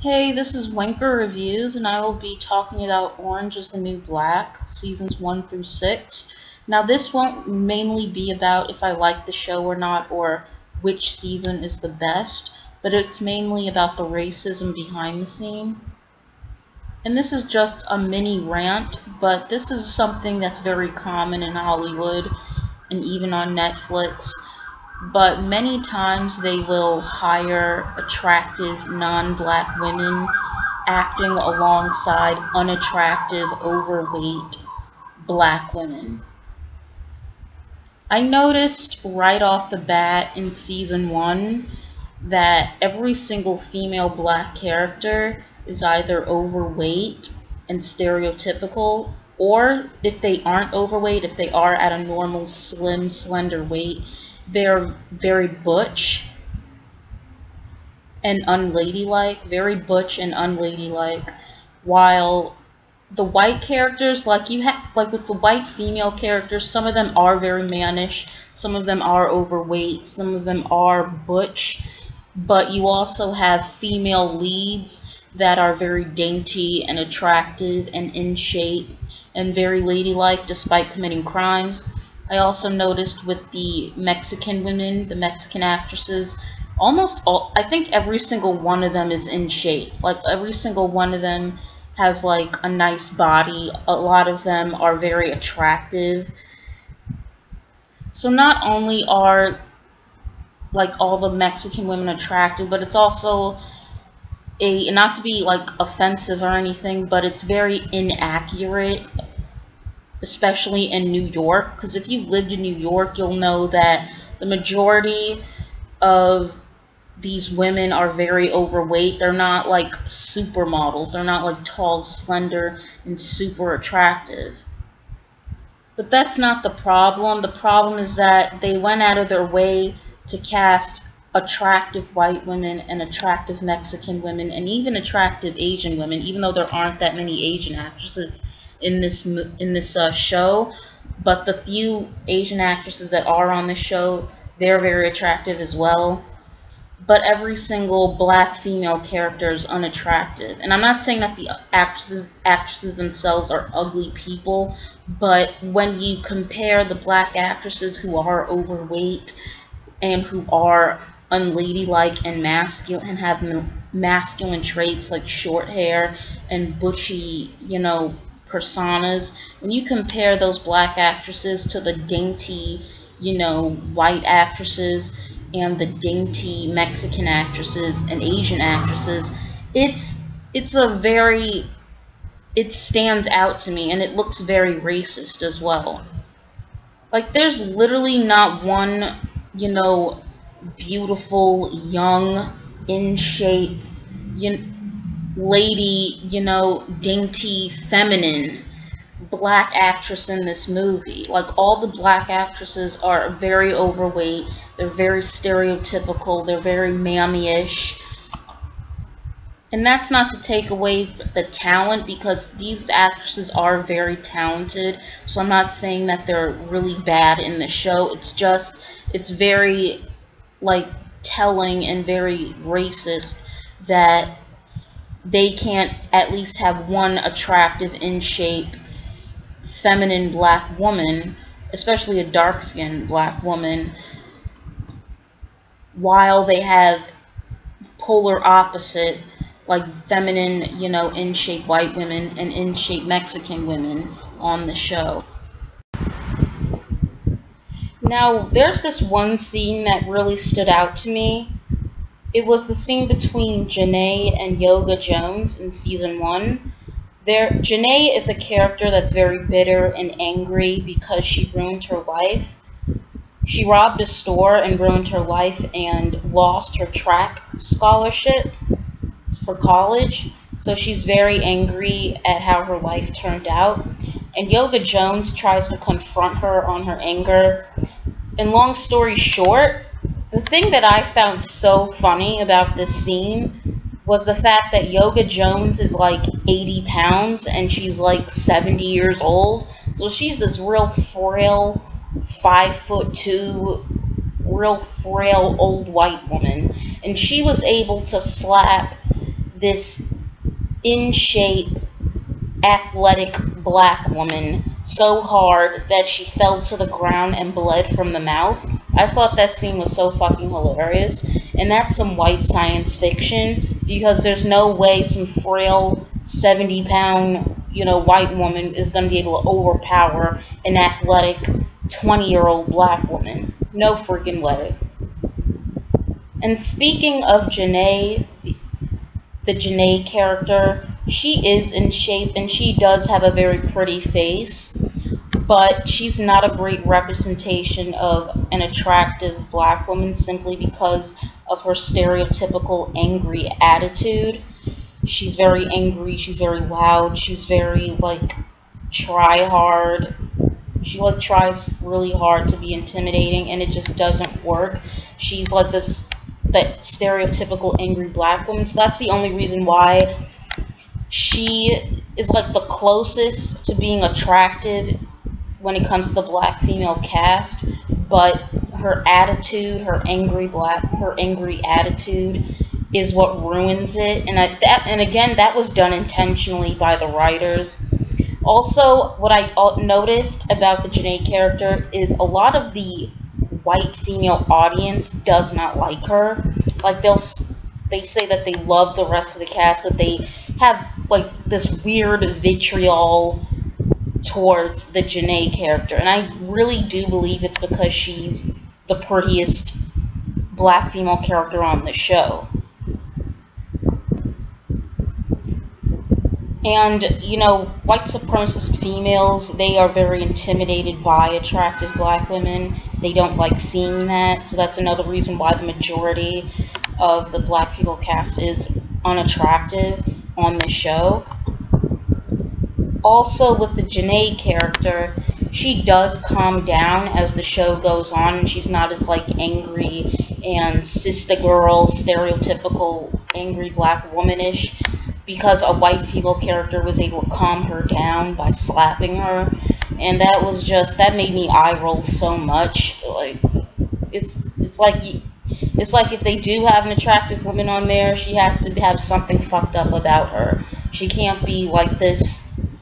Hey, this is Wenker Reviews, and I will be talking about Orange is the New Black, seasons 1 through 6. Now, this won't mainly be about if I like the show or not, or which season is the best, but it's mainly about the racism behind the scene. And this is just a mini rant, but this is something that's very common in Hollywood and even on Netflix. But many times they will hire attractive non-black women acting alongside unattractive, overweight black women. I noticed right off the bat in season 1 that every single female black character is either overweight and stereotypical, or if they aren't overweight, if they are at a normal, slim, slender weight, they're very butch and unladylike, while the white characters, like with the white female characters, some of them are very mannish, some of them are overweight, some of them are butch, but you also have female leads that are very dainty and attractive and in shape and very ladylike despite committing crimes. I also noticed with the Mexican women, the Mexican actresses, I think every single one of them is in shape. Like, every single one of them has, like, a nice body. A lot of them are very attractive. So not only are, like, all the Mexican women attractive, but it's also not to be, like, offensive or anything, but it's very inaccurate, especially in New York, because if you've lived in New York, you'll know that the majority of these women are very overweight. They're not like supermodels. They're not like tall, slender, and super attractive. But that's not the problem. The problem is that they went out of their way to cast attractive white women and attractive Mexican women and even attractive Asian women, even though there aren't that many Asian actresses in this show. But the few Asian actresses that are on the show, they're very attractive as well. But every single black female character is unattractive. And I'm not saying that the actresses themselves are ugly people, but when you compare the black actresses who are overweight and who are unladylike and masculine and have masculine traits like short hair and butchy, personas, when you compare those black actresses to the dainty, white actresses and the dainty Mexican actresses and Asian actresses, it stands out to me, and it looks very racist as well. Like, there's literally not one, beautiful, young, in shape, lady, dainty, feminine black actress in this movie. Like, all the black actresses are very overweight, they're very stereotypical, they're very mammy-ish. And that's not to take away the talent, because these actresses are very talented, so I'm not saying that they're really bad in the show. It's just, it's very, like, telling and very racist that they can't at least have one attractive, in shape, feminine black woman, especially a dark-skinned black woman, while they have polar opposite, like, feminine, in-shape white women and in-shape Mexican women on the show. Now, there's this one scene that really stood out to me. It was the scene between Janae and Yoga Jones in season 1. Janae is a character that's very bitter and angry because she ruined her life. She robbed a store and ruined her life and lost her track scholarship for college. So she's very angry at how her life turned out. And Yoga Jones tries to confront her on her anger. And long story short, the thing that I found so funny about this scene was the fact that Yoga Jones is like 80 pounds and she's like 70 years old. So she's this real frail, 5'2", real frail old white woman. And she was able to slap this in shape, athletic black woman so hard that she fell to the ground and bled from the mouth. I thought that scene was so fucking hilarious. And that's some white science fiction, because there's no way some frail 70-pound, white woman is going to be able to overpower an athletic 20-year-old black woman. No freaking way. And speaking of Janae, the Janae character, she is in shape and she does have a very pretty face, but she's not a great representation of an attractive black woman simply because of her stereotypical angry attitude. She's very angry, she's very loud, she's very, try hard. She, tries really hard to be intimidating, and it just doesn't work. She's like that stereotypical angry black woman, so that's the only reason why she is the closest to being attractive when it comes to the black female cast. But her attitude, her angry attitude is what ruins it. And again, that was done intentionally by the writers. Also, what I noticed about the Janae character is a lot of the white female audience does not like her. They say that they love the rest of the cast, but they have this weird vitriol towards the Janae character, and I really do believe it's because she's the prettiest black female character on the show. And, white supremacist females, they are very intimidated by attractive black women. They don't like seeing that, so that's another reason why the majority of the black female cast is unattractive on the show. Also, with the Janae character, she does calm down as the show goes on, and she's not as angry and sister girl, stereotypical angry black womanish, because a white female character was able to calm her down by slapping her, and that made me eye roll so much. It's like if they do have an attractive woman on there, she has to have something fucked up about her. She can't be like this,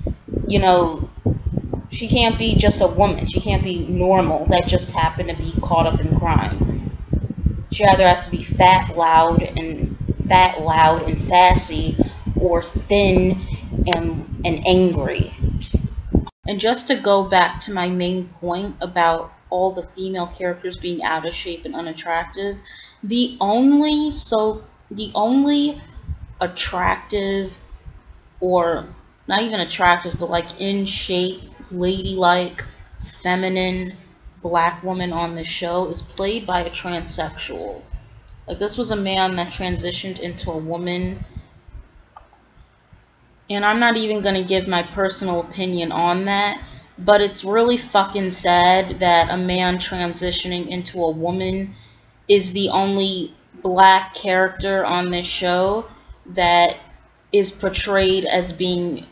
she can't be just a woman. She can't be normal that just happened to be caught up in crime. She either has to be fat, loud, and sassy, or thin and angry. And just to go back to my main point about all the female characters being out of shape and unattractive, the only attractive, or not even attractive, but in shape, ladylike, feminine black woman on the show is played by a transsexual. This was a man that transitioned into a woman. And I'm not even going to give my personal opinion on that, but it's really fucking sad that a man transitioning into a woman is the only black character on this show that is portrayed as being,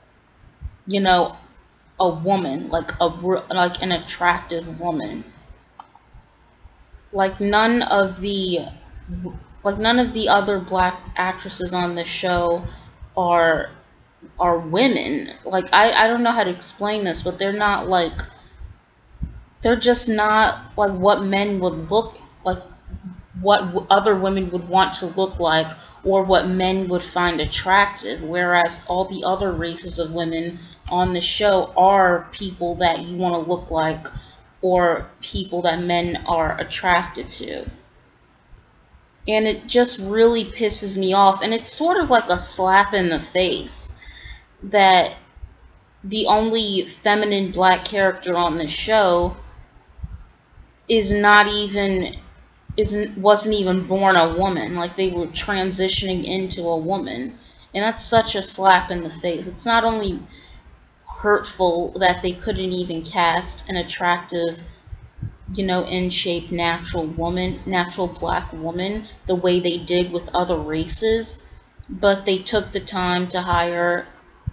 a woman, an attractive woman. None of the other black actresses on the show are women. I don't know how to explain this, but they're not they're just not what men would look like, what other women would want to look like, or what men would find attractive, whereas all the other races of women on the show are people that you want to look like, or people that men are attracted to. And it just really pisses me off, and it's sort of like a slap in the face that the only feminine black character on the show wasn't even born a woman. They were transitioning into a woman, and that's such a slap in the face. It's not only hurtful that they couldn't even cast an attractive, in shape natural black woman the way they did with other races, but they took the time to hire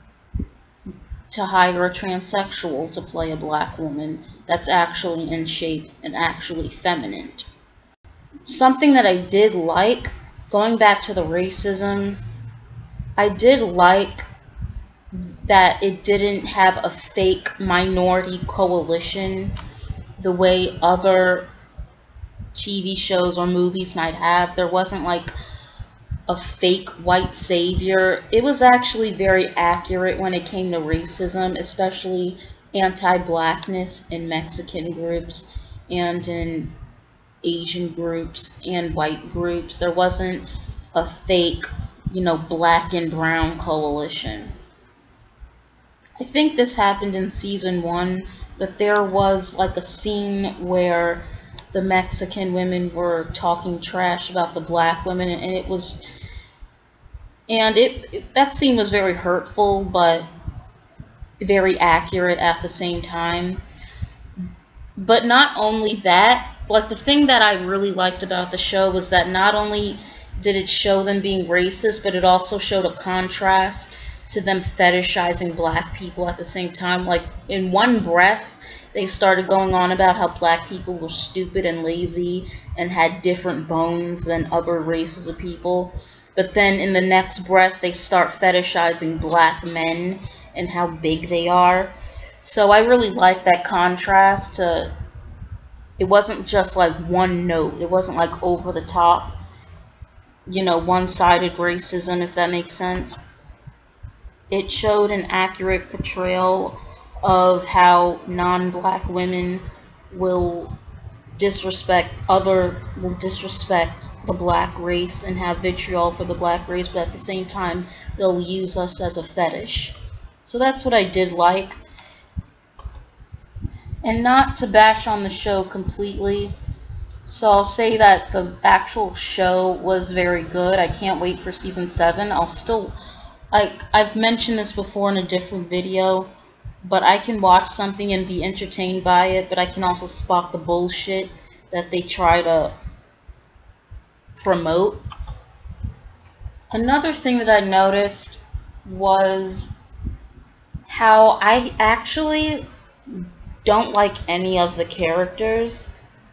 a transsexual to play a black woman that's actually in shape and actually feminine. Something that I did like, going back to the racism I did like that it didn't have a fake minority coalition the way other TV shows or movies might have. There wasn't like a fake white savior. It was actually very accurate when it came to racism, especially anti-blackness in Mexican groups and in Asian groups and white groups. There wasn't a fake, black and brown coalition. I think this happened in season 1, but there was like a scene where the Mexican women were talking trash about the black women, and that scene was very hurtful, but very accurate at the same time. But not only that, like the thing that I really liked about the show was that not only did it show them being racist, but it also showed a contrast to them fetishizing black people at the same time. Like in one breath, they started going on about how black people were stupid and lazy and had different bones than other races of people. But then in the next breath, they start fetishizing black men and how big they are. So I really like that contrast to, it wasn't just like one note. It wasn't like over the top, one-sided racism, if that makes sense. It showed an accurate portrayal of how non-black women will disrespect the black race and have vitriol for the black race, but at the same time they'll use us as a fetish. So that's what I did like. And not to bash on the show completely, so I'll say that the actual show was very good. I can't wait for season 7. I've mentioned this before in a different video, but I can watch something and be entertained by it, but I can also spot the bullshit that they try to promote. Another thing that I noticed was how I actually don't like any of the characters.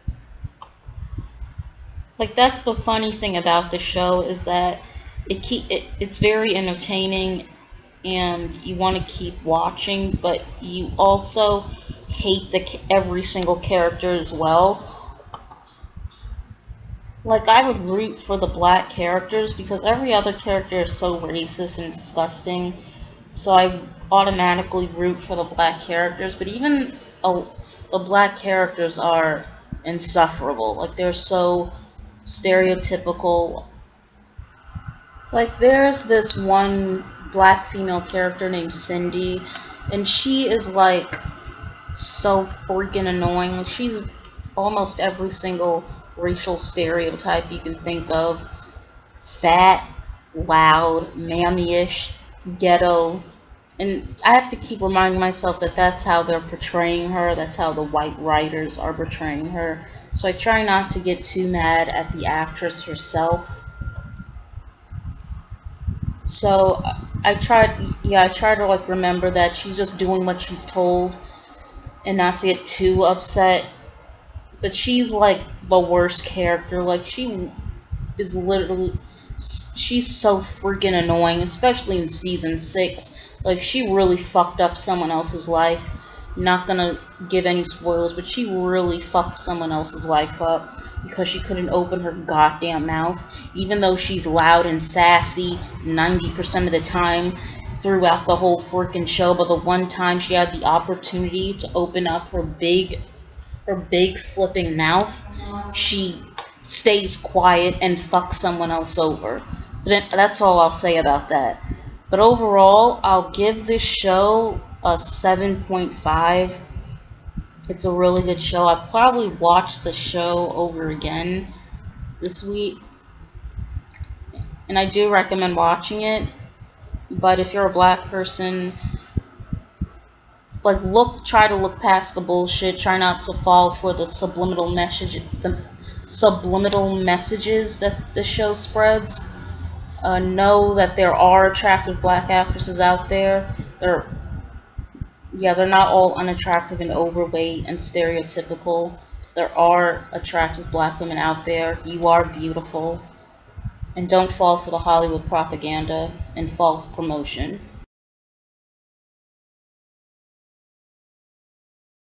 Like, that's the funny thing about the show, is that it's very entertaining and you want to keep watching, but you also hate every single character as well. Like, I would root for the black characters because every other character is so racist and disgusting, so I automatically root for the black characters. But even the black characters are insufferable. Like, they're so stereotypical. Like, there's this one black female character named Cindy, and she is like so freaking annoying. Like, she's almost every single racial stereotype you can think of. Fat, loud, mammy-ish, ghetto. And I have to keep reminding myself that that's how they're portraying her, that's how the white writers are portraying her. So I try not to get too mad at the actress herself. So I try to like remember that she's just doing what she's told and not to get too upset. But she's like the worst character. Like, she's so freaking annoying, especially in season 6. Like, she really fucked up someone else's life. Not gonna give any spoilers, but she really fucked someone else's life up because she couldn't open her goddamn mouth, even though she's loud and sassy 90% of the time throughout the whole freaking show. But the one time she had the opportunity to open up her big flipping mouth, she stays quiet and fucks someone else over. But that's all I'll say about that. But overall, I'll give this show a 7.5. It's a really good show. I'll probably watch the show over again this week. And I do recommend watching it. But if you're a black person, like, try to look past the bullshit. Try not to fall for the subliminal messages that the show spreads. Know that there are attractive black actresses out there. They're not all unattractive and overweight and stereotypical. There are attractive black women out there. You are beautiful. And don't fall for the Hollywood propaganda and false promotion.